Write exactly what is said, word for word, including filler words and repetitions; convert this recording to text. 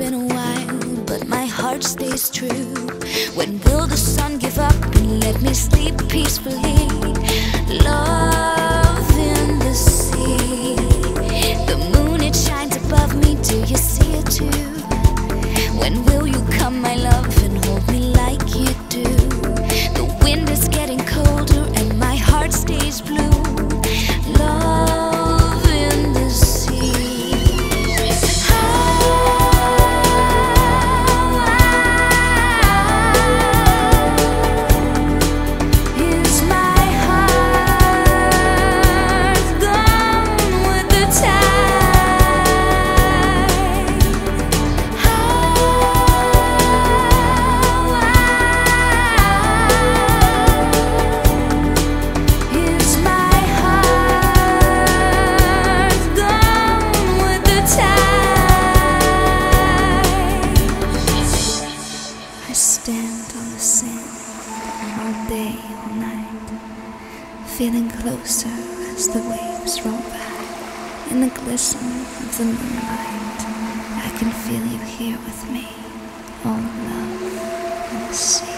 been a while, but my heart stays true. When will the sun give up and let me sleep peacefully? Love in the sea. The moon, it shines above me. Do you see it too? When will you come, my love, and hold me like you do? The wind is getting colder and my heart stays blue. Love in the sea. Is my heart gone with the tide? Is my heart gone with the tide? I stand on the sand all day, all night, feeling closer as the waves roll by. In the glisten of the moonlight, I can feel you here with me. Oh, love in the sea.